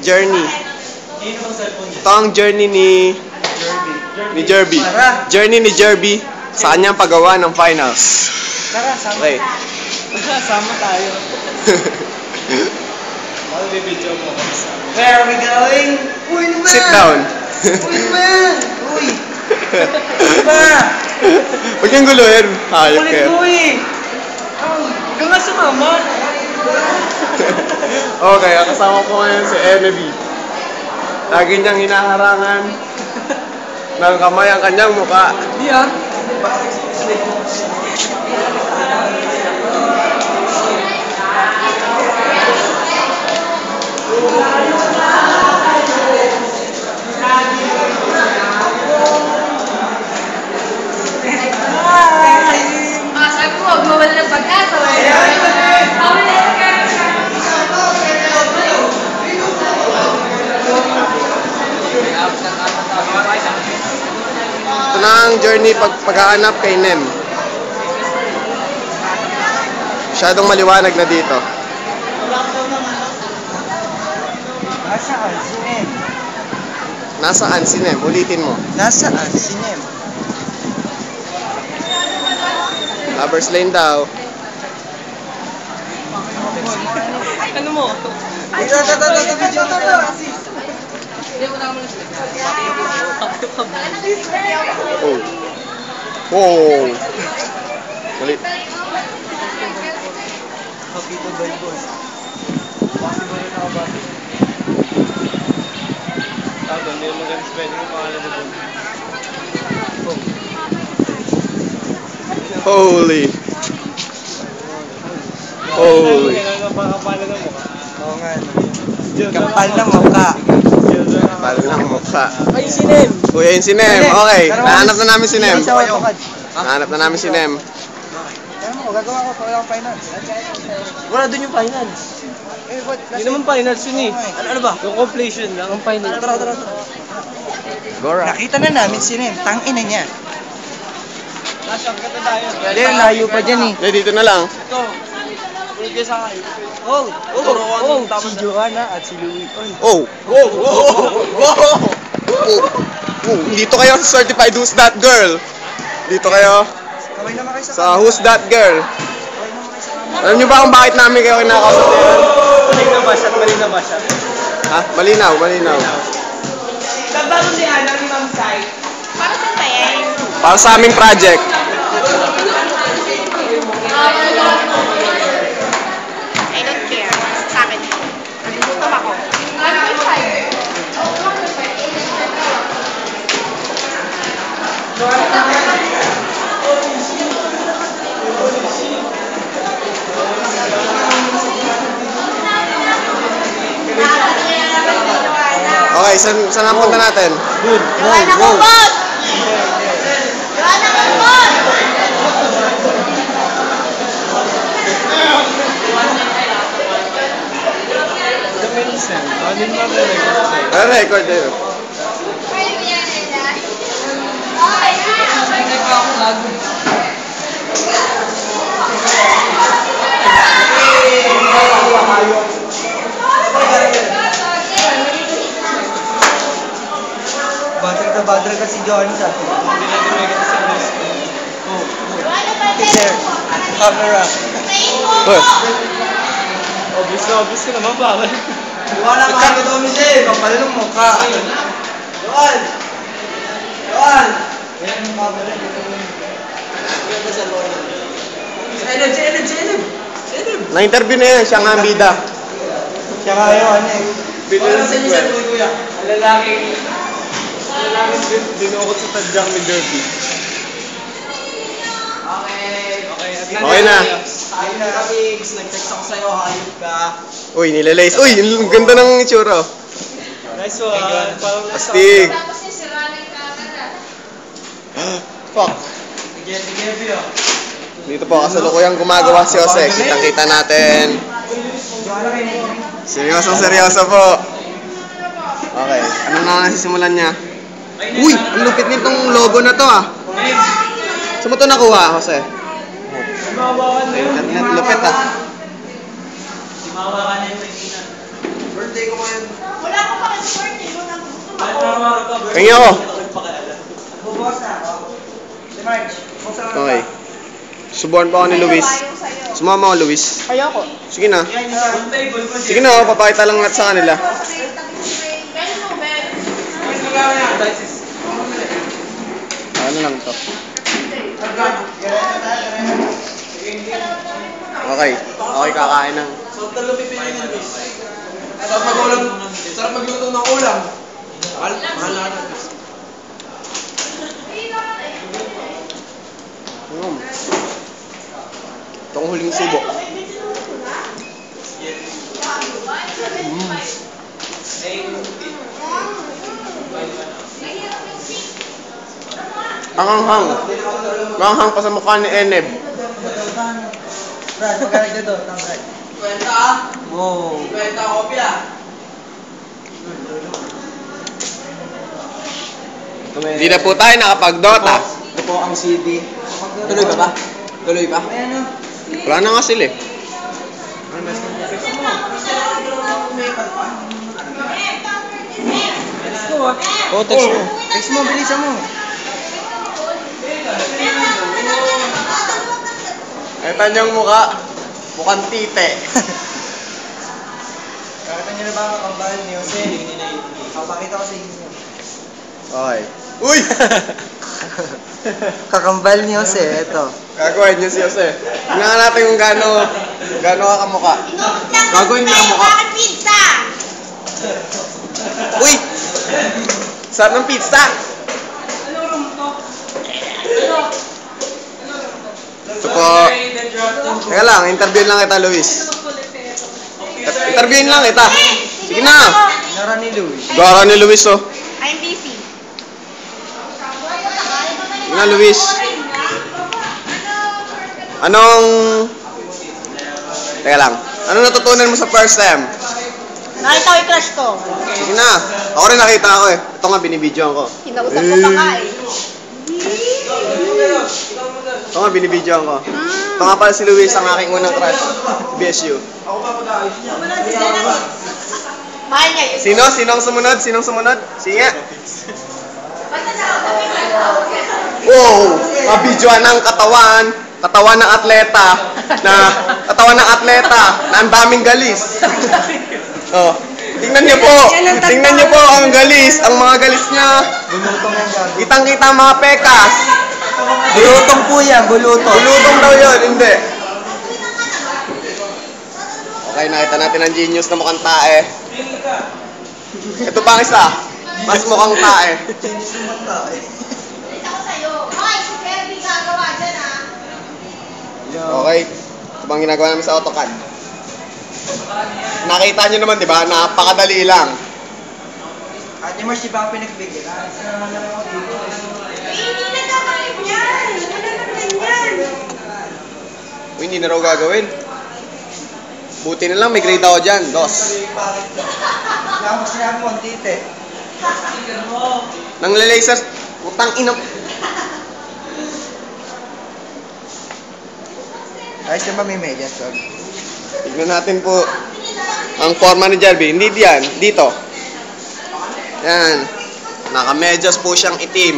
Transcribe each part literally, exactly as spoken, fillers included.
Journey. Ito ang journey ni ni Jerby. Journey ni Jerby sa kanyang paggawa ng finals. Tara, sama. Okay. Sama tayo. Ano bibidyo mo? Where are we going? Uy, naman! Sit down. Uy, naman! Uy! Diba? Huwag niyang guluhin. Hayop Kulit kayo. mo eh! Huwag ka nga sumama! Okay, ang kasama ko ngayon si Enemy. Lagi niyang hinaharangan ng kamay ang kanyang mukha. Di ah! Ah, sabi ko, huwag mawala ng pag-asa. Ito na ang journey pag paghahanap kay Nem. Masyadong maliwanag na dito. Nasaan si Nem? Nasaan si Nem? Ulitin mo. Nasaan si Nem? Lovers Lane daw. Ano mo? Ito, ito, ito, ito, ito, ito, Oh. Oh. Ulit. Happy to buy boss. Possible na ba? Tato, hindi mo ganun spelling yung pangalan mo doon. Holy. Holy. Kapala ng mukha. Oo nga. Kapal ng mukha. Kapal ng mukha. Ay, si Nem! Uy, ayun si Nem. Okay, nahanap na namin si Nem. Isa kayo. Nahanap na namin si Nem. Kaya mo, gagawa ko pa walang finance. Wala doon yung finance. Eh, what? Hindi naman finance yun eh. Ano, ano ba? Yung completion lang. Ang finance. Tara, tara, tara. Gora. Nakita na namin si Nem. Tangina niya. Nasyak ka na tayo. Hindi, layo pa dyan eh. Eh, dito na lang. Ito. Pwede sa akin. Oh, oh, Turuan oh, ng tama si na. Joanna at si Louie. Oh. Wow! Wow! Wow! Oh. Oh. Dito kayo sa certified Who's That Girl. Dito kayo Kamay naman kayo sa sa Who's That Girl. Alam niyo ba kung bakit namin kayo kinakausap ngayon? Mali na ba siya? Mali na ba siya? Ha? Malinaw, malinaw. Bago si Ana ni Ma'am Sai. Para saan ba yan? Para sa aming project. I don't care. Sa akin. Gusto ako. Okay, saan, saan ang punta natin? Good. Joanna Kumbot! Joanna Kumbot! The Vincent. Ano yung mga record sa'yo? Ano record yun? Badrag na badrag ka si Johnny sa akin. Hindi natin may kita sa list. Oh. There. Camera. Oh. Obvious na obvious ka naman. Bakit? Wala ka ka doon siya. Kapal ng mukha. Joan! Joan! Ayan yung camera. Ganda sa lawyer. Si Elib, si Elib, si Elib. Si Elib. Na-interview na yan, siya nga ang bida. Siya nga yun, ano eh. Wala sa inyo sa tuloy, kuya. Ang lalaki. Ang lalaki din- dinukot sa tadyang ni Derby. Okay. Okay, at Okay na. Ayun na, Rabix. Nag-text ako sa'yo, hayop ka. Uy, nilalays. Uy, ang ganda ng itsura. Nice one. Parang nasa... Astig. Tapos yung sira ng camera. Fuck. Sige, sige, Bio. Dito po kasalukuyang gumagawa si Jose. Kitang-kita natin. Joanna kayo. Seryosong seryoso po. Okay, ano na nasisimulan niya? Uy, ang lupit nitong logo na to ah. Saan mo to nakuha, Jose? Mawawan na yun. Internet, lupit ah. Mawa ka na yung Regina. Birthday ko ngayon. Wala Tingin ako. Bubukas na ako. Si March, buksan mo Okay. Subuhan pa ako ni Luis. Sumama ako, Luis. Ayoko. Sige na. Yan, isa. Sige na, oh, papakita lang natin sa kanila. Ano lang to? Okay. Okay, kakain ng... Sarap magulang, sarap magluto ng ulam. Mahal, mahal na natin. Mm. Itong huling subo. Mm. Ang hanghang. Hanghang pa sa mukha ni Eneb. Brad, magkano dito? Brad. Kwenta ah. Wow. Kwenta kopya. Hindi na po tayo nakapag-Dota. Ito po ang C D. Tuloy ba ba? Tuloy ba? Wala na nga sila eh. Oh, text mo. Text mo, bilisan mo. Ito niyang mukha. Mukhang tite. Kakita niyo na ba ang kambal ni Jose? Papakita ko sa inyo. Okay. Uy! Kakambal ni Jose, ito. Gagawin niyo si Jose. Tingnan natin kung gaano gaano ka kamukha. Gagawin niyo kamukha. Pizza! Uy! Sarap ng pizza! Ito po. Teka lang, interviewin lang kita, Luis. Interviewin lang kita. Sige na. Nara ni Luis. Gara ni Luis, oh. I'm busy. Sige na, Luis. Anong... Teka lang. Anong natutunan mo sa first time? Nakita ko yung crush ko. Sige na. Ako rin nakita ako eh. Ito nga, binibidyoan ko. Kinausap ko pa ka eh. Ito nga, binibidyoan ko. Ito nga pala si Luis, ang aking unang crush. B S U. Mahal niya yun. Sino? Sinong sumunod? Sinong sumunod? Sige. Wow! Mabidyoan ng katawan. Katawan ng atleta. Na, katawan ng atleta. Na ang daming galis. Oh. Tingnan niyo po. Tingnan niyo po ang galis. Ang mga galis niya. Bulutong yan dyan. Kitang-kita ang mga pekas. Bulutong po yan, bulutong. Bulutong daw yun. Hindi. Okay, nakita natin ang genius na mukhang tae. Ito pa ang isa. Mas mukhang tae. Okay. Ito bang ginagawa namin sa AutoCAD? Nakita nyo naman, di ba? Napakadali lang. Ate Mars, di ba ako pinagbigyan? Hindi na gagawin yan! Wala na ganyan! Uy, hindi na raw gagawin. Buti na lang, may grade ako dyan. Dos. Kaya mo sinabi mo, ang tite. Nang laser, utang ino. Ayos na ba may medyas, Tol? Tignan natin po ang forma ni Jarby. Hindi diyan, dito. Yan. Nakamedyas po siyang itim.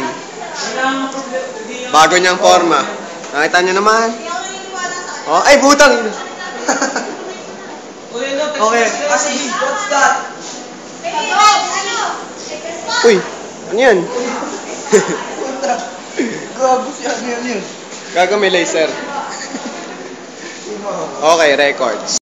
Bago niyang forma. Nakita niyo naman? Oh, ay butang. Okay. Kasi, what's that? Uy, ano yan? Gago siya, ano yan yun? Gago may laser. Okay, records.